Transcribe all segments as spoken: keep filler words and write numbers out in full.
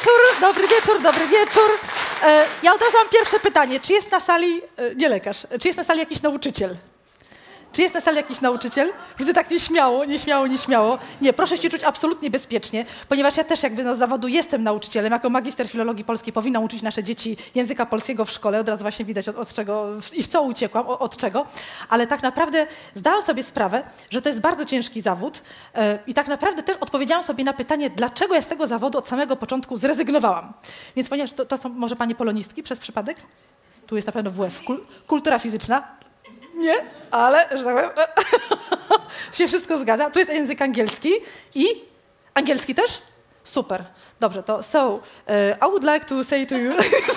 wieczór, dobry wieczór, dobry wieczór. E, ja od razu mam pierwsze pytanie. Czy jest na sali, e, nie lekarz, czy jest na sali jakiś nauczyciel? Czy jest na sali jakiś nauczyciel? Widzę tak nieśmiało, nieśmiało, nieśmiało. Nie, proszę się czuć absolutnie bezpiecznie, ponieważ ja też jakby no, z zawodu jestem nauczycielem. Jako magister filologii polskiej powinnam uczyć nasze dzieci języka polskiego w szkole. Od razu właśnie widać od, od czego i w co uciekłam, od, od czego. Ale tak naprawdę zdałam sobie sprawę, że to jest bardzo ciężki zawód yy, i tak naprawdę też odpowiedziałam sobie na pytanie, dlaczego ja z tego zawodu od samego początku zrezygnowałam. Więc ponieważ to, to są może panie polonistki przez przypadek? Tu jest na pewno W F, kul, kultura fizyczna. Nie, ale, że tak powiem, się wszystko zgadza. Tu jest język angielski i angielski też? Super. Dobrze, to so, uh, I would like to say to you...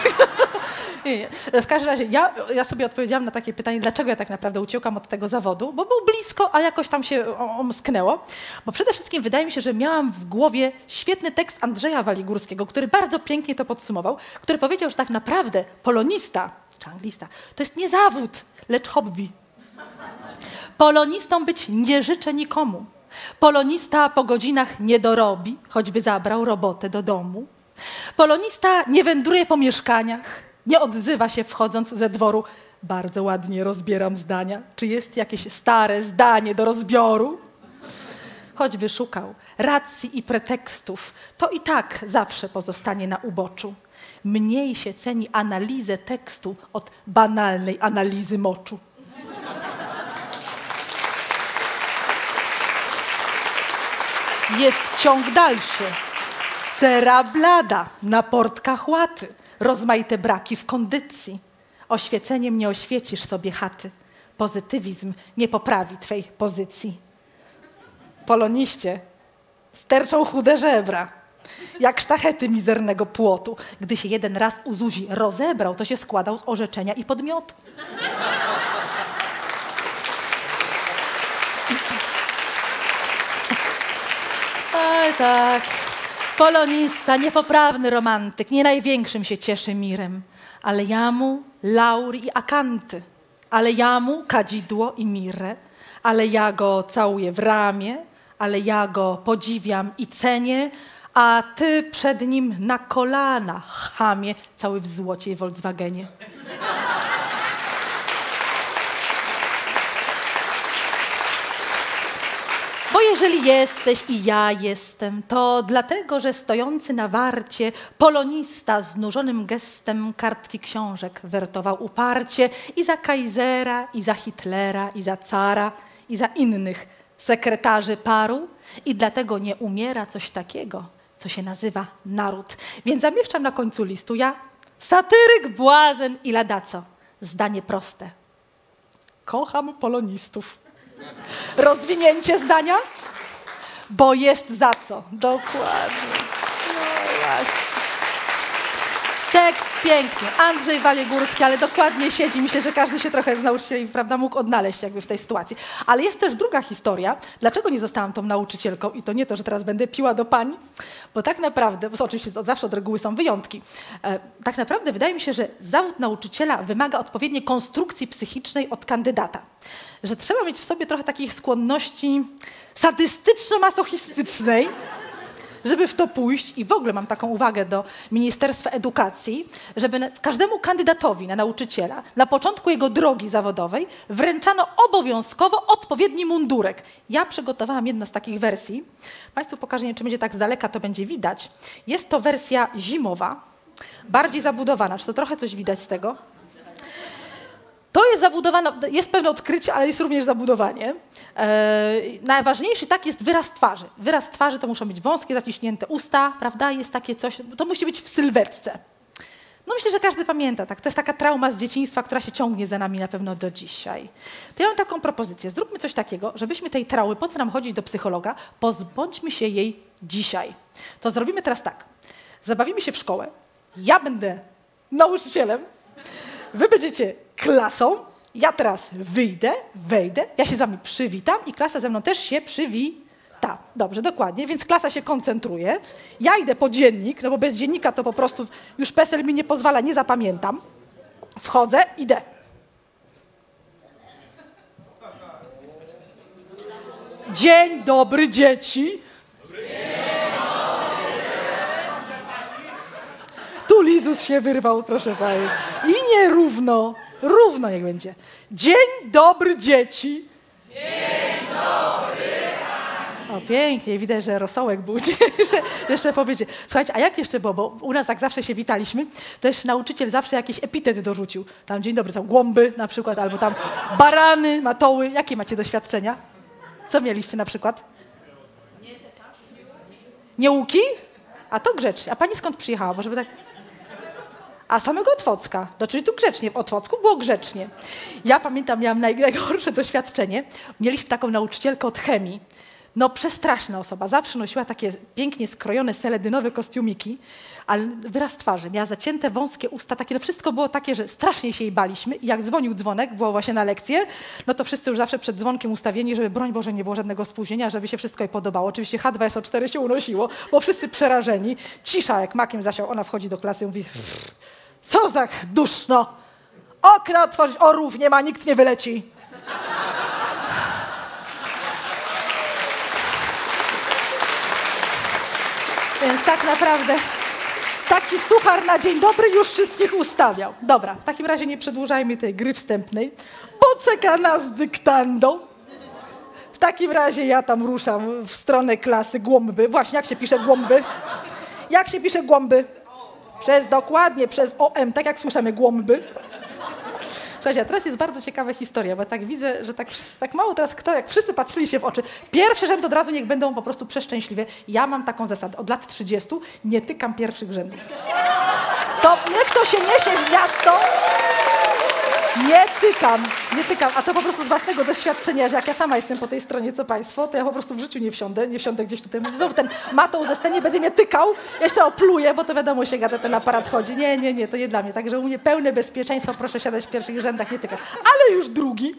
W każdym razie, ja, ja sobie odpowiedziałam na takie pytanie, dlaczego ja tak naprawdę uciekłam od tego zawodu, bo był blisko, a jakoś tam się omsknęło. Bo przede wszystkim wydaje mi się, że miałam w głowie świetny tekst Andrzeja Waligórskiego, który bardzo pięknie to podsumował, który powiedział, że tak naprawdę polonista, czy anglista, to jest nie zawód, lecz hobby. Polonistą być nie życzę nikomu. Polonista po godzinach nie dorobi, choćby zabrał robotę do domu. Polonista nie wędruje po mieszkaniach, nie odzywa się wchodząc ze dworu. Bardzo ładnie rozbieram zdania. Czy jest jakieś stare zdanie do rozbioru? Choćby szukał racji i pretekstów, to i tak zawsze pozostanie na uboczu. Mniej się ceni analizę tekstu od banalnej analizy moczu. Jest ciąg dalszy. Cera blada, na portkach łaty, rozmaite braki w kondycji. Oświeceniem nie oświecisz sobie chaty. Pozytywizm nie poprawi twej pozycji. Poloniście sterczą chude żebra, jak sztachety mizernego płotu. Gdy się jeden raz u Zuzi rozebrał, to się składał z orzeczenia i podmiotu. Oj, tak. Polonista, niepoprawny romantyk, nie największym się cieszy mirem. Ale ja mu laury i akanty, ale ja mu kadzidło i mirę, ale ja go całuję w ramię, ale ja go podziwiam i cenię, a ty przed nim na kolana, chamie, cały w złocie i Volkswagenie. Bo jeżeli jesteś i ja jestem, to dlatego, że stojący na warcie polonista znużonym gestem kartki książek wertował uparcie i za Kaisera, i za Hitlera, i za cara, i za innych sekretarzy paru. I dlatego nie umiera coś takiego, co się nazywa naród. Więc zamieszczam na końcu listu ja, satyryk, błazen i ladaco. Zdanie proste. Kocham polonistów. Rozwinięcie zdania? Bo jest za co. Dokładnie. No właśnie. Tekst piękny. Andrzej Waligórski, ale dokładnie siedzi. Myślę, że każdy się trochę z nauczycieli, prawda, mógł odnaleźć jakby w tej sytuacji. Ale jest też druga historia. Dlaczego nie zostałam tą nauczycielką? I to nie to, że teraz będę piła do pań, bo tak naprawdę, bo oczywiście od zawsze od reguły są wyjątki, e, tak naprawdę wydaje mi się, że zawód nauczyciela wymaga odpowiedniej konstrukcji psychicznej od kandydata. Że trzeba mieć w sobie trochę takich skłonności sadystyczno-masochistycznej, żeby w to pójść. I w ogóle mam taką uwagę do Ministerstwa Edukacji, żeby każdemu kandydatowi na nauczyciela na początku jego drogi zawodowej wręczano obowiązkowo odpowiedni mundurek. Ja przygotowałam jedną z takich wersji. Państwu pokażę, nie wiem, czy będzie tak z daleka, to będzie widać. Jest to wersja zimowa, bardziej zabudowana. Czy to trochę coś widać z tego? To jest zabudowane, jest pewne odkrycie, ale jest również zabudowanie. E, najważniejszy tak jest wyraz twarzy. Wyraz twarzy to muszą być wąskie, zaciśnięte usta, prawda? Jest takie coś, to musi być w sylwetce. No myślę, że każdy pamięta, tak? To jest taka trauma z dzieciństwa, która się ciągnie za nami na pewno do dzisiaj. To ja mam taką propozycję. Zróbmy coś takiego, żebyśmy tej traumy, po co nam chodzić do psychologa, pozbądźmy się jej dzisiaj. To zrobimy teraz tak. Zabawimy się w szkołę. Ja będę nauczycielem. Wy będziecie klasą, ja teraz wyjdę, wejdę, ja się z wami przywitam i klasa ze mną też się przywita. Dobrze, dokładnie, więc klasa się koncentruje. Ja idę po dziennik, no bo bez dziennika to po prostu już PESEL mi nie pozwala, nie zapamiętam. Wchodzę, idę. Dzień dobry, dzieci. Jezus się wyrwał, proszę pani. I nierówno, równo niech będzie. Dzień dobry, dzieci. Dzień dobry. O, pięknie, widać, że rosołek budzi, że jeszcze powiedzie. Słuchajcie, a jak jeszcze było, bo u nas jak zawsze się witaliśmy, też nauczyciel zawsze jakiś epitet dorzucił. Tam dzień dobry, tam głąby na przykład, albo tam barany, matoły. Jakie macie doświadczenia? Co mieliście na przykład? Niełuki? A to grzecznie. A pani skąd przyjechała? Bo żeby tak... A samego Otwocka. No, czyli tu grzecznie. W Otwocku było grzecznie. Ja pamiętam, miałam naj- najgorsze doświadczenie. Mieliśmy taką nauczycielkę od chemii. No przestraszna osoba. Zawsze nosiła takie pięknie skrojone seledynowe kostiumiki, ale wyraz twarzy. Miała zacięte, wąskie usta. Takie, no wszystko było takie, że strasznie się jej baliśmy. I jak dzwonił dzwonek, było właśnie na lekcję, no to wszyscy już zawsze przed dzwonkiem ustawieni, żeby broń Boże nie było żadnego spóźnienia, żeby się wszystko jej podobało. Oczywiście H dwa S O cztery się unosiło, bo wszyscy przerażeni. Cisza jak makiem zasiał. Ona wchodzi do klasy i mówi: co tak duszno? Okna otworzyć, orłów nie ma, nikt nie wyleci. Więc tak naprawdę taki suchar na dzień dobry już wszystkich ustawiał. Dobra, w takim razie nie przedłużajmy tej gry wstępnej. Poczeka nas dyktando. W takim razie ja tam ruszam w stronę klasy głąby. Właśnie, jak się pisze głąby? Jak się pisze głąby? Przez dokładnie, przez O M, tak jak słyszymy głąby. Słuchajcie, a teraz jest bardzo ciekawa historia, bo tak widzę, że tak, tak mało teraz kto, jak wszyscy patrzyli się w oczy. Pierwszy rzęd od razu niech będą po prostu przeszczęśliwe. Ja mam taką zasadę. Od lat trzydziestu nie tykam pierwszych rzędów. To niech kto się niesie w miasto, nie tykam, nie tykam. A to po prostu z własnego doświadczenia, że jak ja sama jestem po tej stronie, co państwo, to ja po prostu w życiu nie wsiądę, nie wsiądę gdzieś tutaj. Znowu ten matą ze sceny będzie mnie tykał, jeszcze opluję, bo to wiadomo się gada, ten aparat chodzi. Nie, nie, nie, to nie dla mnie. Także u mnie pełne bezpieczeństwo, proszę siadać w pierwszych rzędach, nie tykać. Ale już drugi.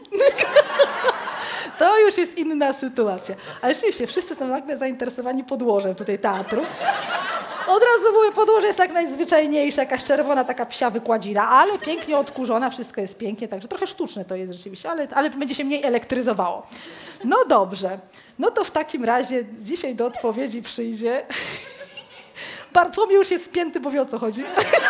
To już jest inna sytuacja. Ale rzeczywiście, wszyscy są nagle zainteresowani podłożem tutaj teatru. Od razu mówię, podłoże jest tak najzwyczajniejsze, jakaś czerwona taka psia wykładzina, ale pięknie odkurzona, wszystko jest pięknie, także trochę sztuczne to jest rzeczywiście, ale, ale będzie się mniej elektryzowało. No dobrze, no to w takim razie dzisiaj do odpowiedzi przyjdzie... Bartłomiej już jest spięty, bo wie o co chodzi.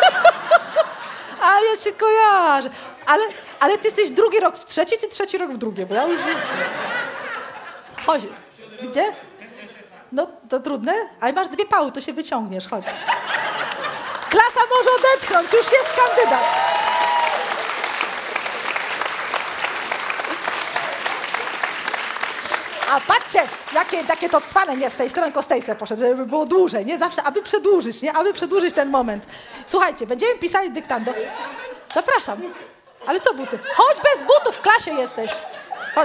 A ja cię kojarzę. Ale, ale ty jesteś drugi rok w trzeci, czy trzeci rok w drugie? Bo ja już... Chodź. Gdzie? No, to trudne? Ale masz dwie pały, to się wyciągniesz, chodź. Klasa może odetchnąć, już jest kandydat. A patrzcie, jakie, jakie to cwane, nie z tej strony, tylko z tej se poszedł, żeby było dłużej, nie? Zawsze, aby przedłużyć, nie? Aby przedłużyć ten moment. Słuchajcie, będziemy pisali dyktando. Zapraszam. Ale co buty? Chodź bez butów, w klasie jesteś. Chodź.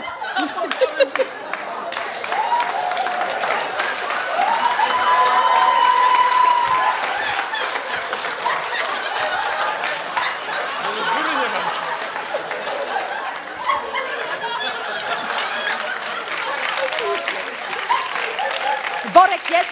Worek jest?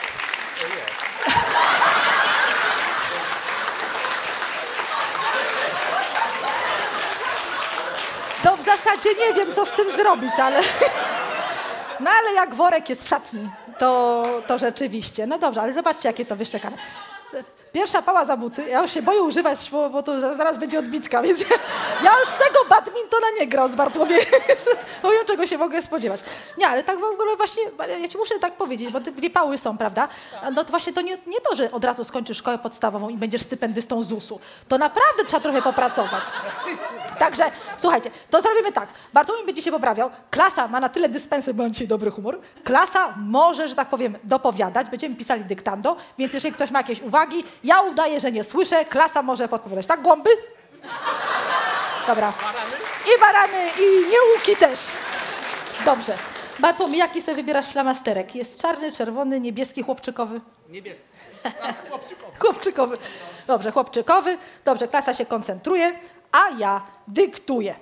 To w zasadzie nie wiem, co z tym zrobić, ale... No ale jak worek jest w szatni, to, to rzeczywiście. No dobrze, ale zobaczcie, jakie to wyszczekane. Pierwsza pała za buty. Ja już się boję używać, bo, bo to zaraz będzie odbitka, więc ja już tego badmintona nie grał z Bartłomiejem. Powiem, czego się mogę spodziewać. Nie, ale tak w ogóle właśnie, ja ci muszę tak powiedzieć, bo te dwie pały są, prawda? No to właśnie to nie, nie to, że od razu skończysz szkołę podstawową i będziesz stypendystą zusu. To naprawdę trzeba trochę popracować. Także, słuchajcie, to zrobimy tak. Bartłomiej będzie się poprawiał. Klasa ma na tyle dyspensy, bo mam dzisiaj dobry humor. Klasa może, że tak powiem, dopowiadać. Będziemy pisali dyktando, więc jeżeli ktoś ma jakieś uwagi, ja udaję, że nie słyszę, klasa może podpowiadać. Tak, głąby? Dobra. I barany, i niełuki też. Dobrze. Bartłomiej, jaki sobie wybierasz flamasterek? Jest czarny, czerwony, niebieski, chłopczykowy? Niebieski. A, chłopczykowy. Chłopczykowy. Dobrze, chłopczykowy. Dobrze, klasa się koncentruje, a ja dyktuję.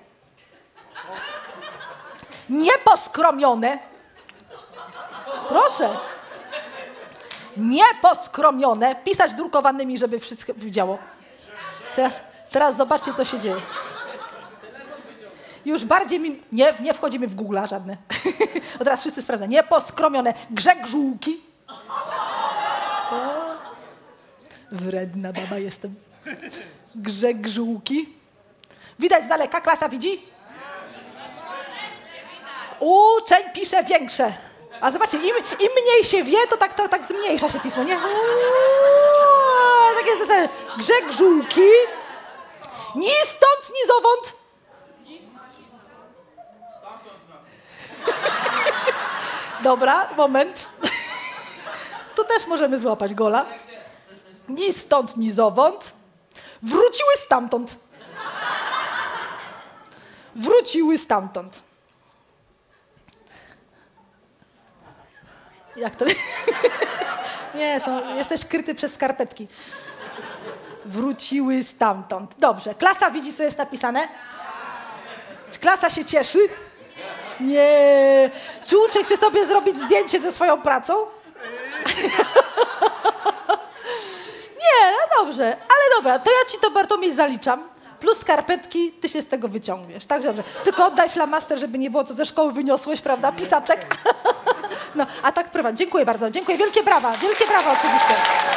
Nieposkromione. Proszę. Nieposkromione. Pisać drukowanymi, żeby wszystko widziało. Teraz, teraz zobaczcie, co się dzieje. Już bardziej mi... Nie, nie wchodzimy w Google'a żadne. Bo teraz wszyscy sprawdzają. Nieposkromione. Grzeg żółki. O, wredna baba jestem. Grzegżółki. Widać z daleka, klasa widzi? Uczeń pisze większe. A zobaczcie, im, im mniej się wie, to tak, to tak zmniejsza się pismo, nie? Uuu, tak jest zasadzie. Grzegżółki. Ni stąd, ni zowąd. Dobra, moment. Tu też możemy złapać gola. Ni stąd, ni zowąd. Wróciły stamtąd. Wróciły stamtąd. Jak to? Nie, są, jesteś kryty przez skarpetki. Wróciły stamtąd. Dobrze. Klasa widzi, co jest napisane? Czy klasa się cieszy? Nie. Czy uczeń chce sobie zrobić zdjęcie ze swoją pracą? Nie, no dobrze. Ale dobra, to ja ci to, Bartłomiej, zaliczam. Plus skarpetki, ty się z tego wyciągniesz. Tak, dobrze. Tylko oddaj flamaster, żeby nie było, co ze szkoły wyniosłeś, prawda? Pisaczek. No, a tak prywatnie. Dziękuję bardzo. Dziękuję. Wielkie brawa. Wielkie brawa oczywiście.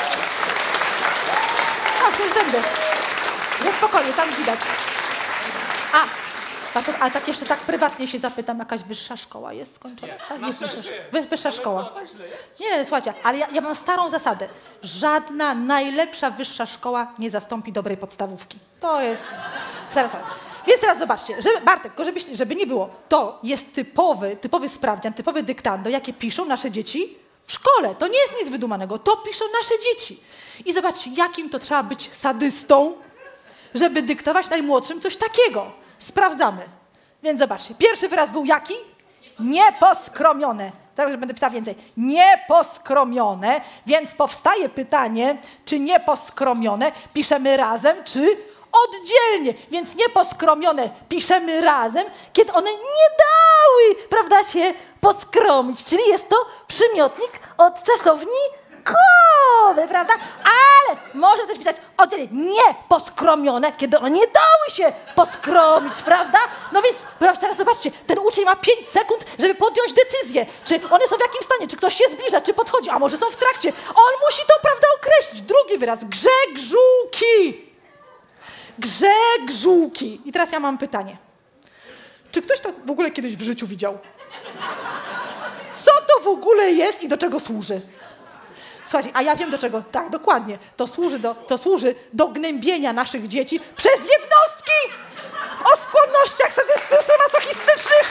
Tak, to już będę. No spokojnie, tam widać. A, a, to, a tak jeszcze tak prywatnie się zapytam, jakaś wyższa szkoła jest skończona? Tak, jest wyższa, wy, wyższa szkoła. Nie, słuchajcie, ale ja, ja mam starą zasadę. Żadna najlepsza wyższa szkoła nie zastąpi dobrej podstawówki. To jest... Zaraz, zaraz. Więc teraz zobaczcie, żeby, Bartek, żeby, żeby nie było, to jest typowy, typowy sprawdzian, typowe dyktando, jakie piszą nasze dzieci w szkole. To nie jest nic wydumanego, to piszą nasze dzieci. I zobaczcie, jakim to trzeba być sadystą, żeby dyktować najmłodszym coś takiego. Sprawdzamy. Więc zobaczcie, pierwszy wyraz był jaki? Nieposkromione. Teraz już będę pisała więcej. Nieposkromione, więc powstaje pytanie, czy nieposkromione piszemy razem, czy oddzielnie, więc nieposkromione piszemy razem, kiedy one nie dały, prawda, się poskromić. Czyli jest to przymiotnik od czasownikowy, prawda? Ale można też pisać oddzielnie nieposkromione, kiedy one nie dały się poskromić, prawda? No więc prawda, teraz zobaczcie, ten uczeń ma pięć sekund, żeby podjąć decyzję, czy one są w jakim stanie, czy ktoś się zbliża, czy podchodzi, a może są w trakcie. On musi to, prawda, określić. Drugi wyraz, grzegżółki. Grzegżółki. I teraz ja mam pytanie. Czy ktoś to w ogóle kiedyś w życiu widział? Co to w ogóle jest i do czego służy? Słuchajcie, a ja wiem do czego. Tak, dokładnie. To służy do, to służy do gnębienia naszych dzieci przez jednostki o skłonnościach sadystycznych, masochistycznych.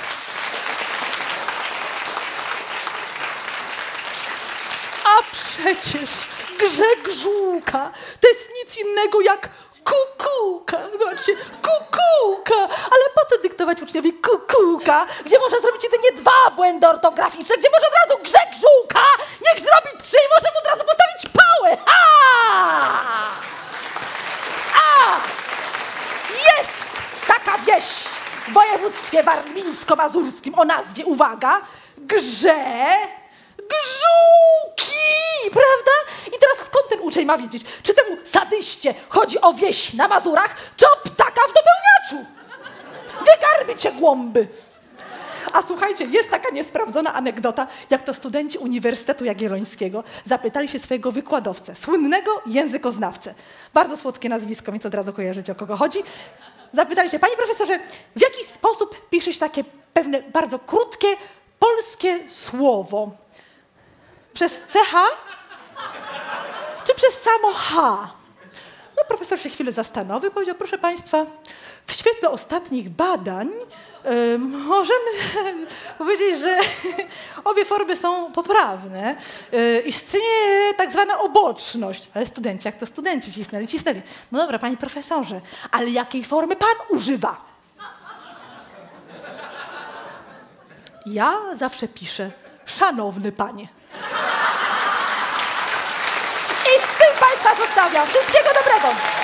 A przecież grzegżółka to jest nic innego jak kukułka. Zobaczcie, kukułka. Ale po co dyktować uczniowi kukułka, gdzie można zrobić jedynie dwa błędy ortograficzne, gdzie może od razu grzegżółka, niech zrobi trzy i możemy od razu postawić pałę. A! A! Jest taka wieś w województwie warmińsko-mazurskim o nazwie, uwaga, Grze... Grzółki, prawda? I teraz skąd ten uczeń ma wiedzieć, czy temu sadyście chodzi o wieś na Mazurach, czy o ptaka w dopełniaczu? Wygarby cię głąby. A słuchajcie, jest taka niesprawdzona anegdota, jak to studenci Uniwersytetu Jagiellońskiego zapytali się swojego wykładowcę, słynnego językoznawcę. Bardzo słodkie nazwisko, więc od razu kojarzycie, o kogo chodzi. Zapytali się, panie profesorze, w jaki sposób piszesz takie pewne bardzo krótkie polskie słowo? Przez C H? Czy przez samo H? No profesor się chwilę zastanowił, powiedział, proszę państwa, w świetle ostatnich badań yy, możemy powiedzieć, że obie formy są poprawne. Yy, istnieje tak zwana oboczność. Ale studenci, jak to studenci cisnęli, cisnęli. No dobra, panie profesorze, ale jakiej formy pan używa? Ja zawsze piszę, szanowny panie. I z tym państwa zostawiam. Wszystkiego dobrego.